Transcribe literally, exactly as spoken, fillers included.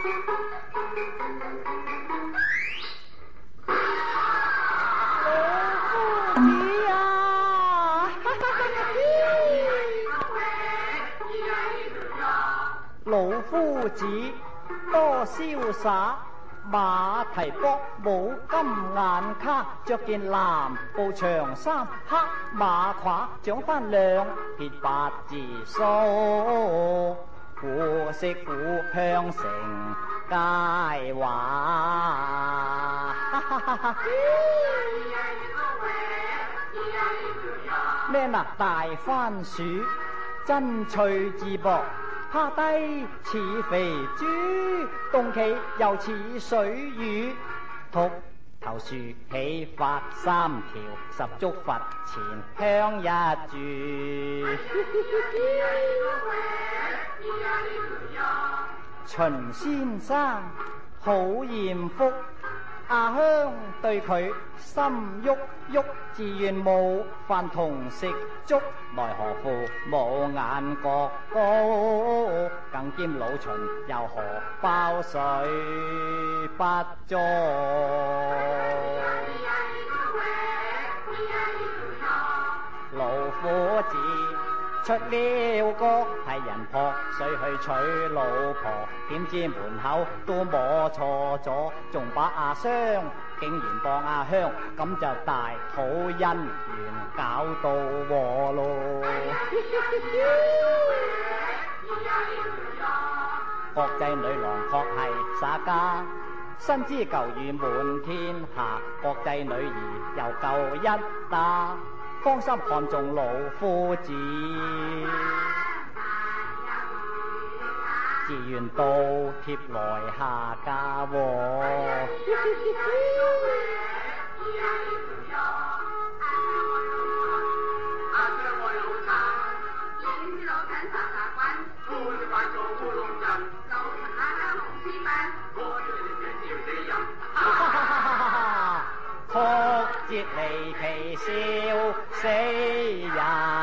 老夫子多潇灑，馬蹄膊冇金眼卡，着件藍布長衫，黑馬褂長翻兩撇八字鬚，古色古香成佳話。咩嗱大番薯真脆自薄，趴低似肥豬，動企又似水魚，禿頭豎起發三條，十足佛前香一柱。秦先生好艷福，阿香對佢心郁郁，自願冇飯同食粥，奈何父冇眼角高，更兼老秦又荷包水不足。老夫子出了國，替人撲水去娶老婆，點知門口都摸錯咗，仲把阿雙竟然當阿香，咁就大好姻緣搞到禍咯。國際女郎確係耍家，身知舊雨滿天下，國際女兒又夠一打，芳心看中老夫子，自願倒貼來下嫁喎。曲折離奇笑死人。